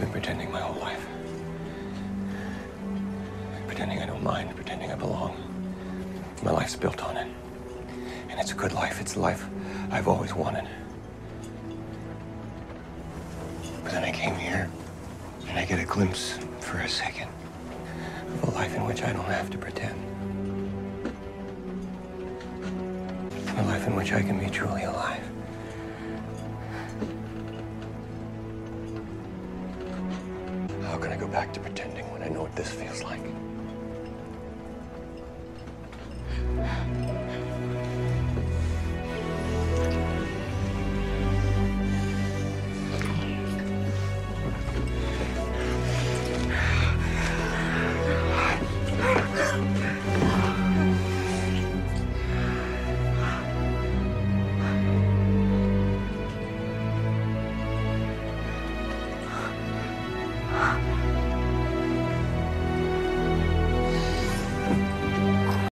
been pretending my whole life. Pretending I don't mind, pretending I belong. My life's built on it. And it's a good life. It's the life I've always wanted. But then I came here, and I get a glimpse for a second of a life in which I don't have to pretend. A life in which I can be truly alive. How can I go back to pretending when I know what this feels like?